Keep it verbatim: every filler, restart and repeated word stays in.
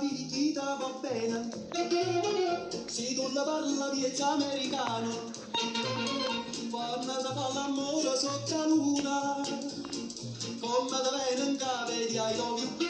pirichita va bene, se tu la parla miezza americano, quando si fa l'amore sotto la luna, come da bene in cave di I love you.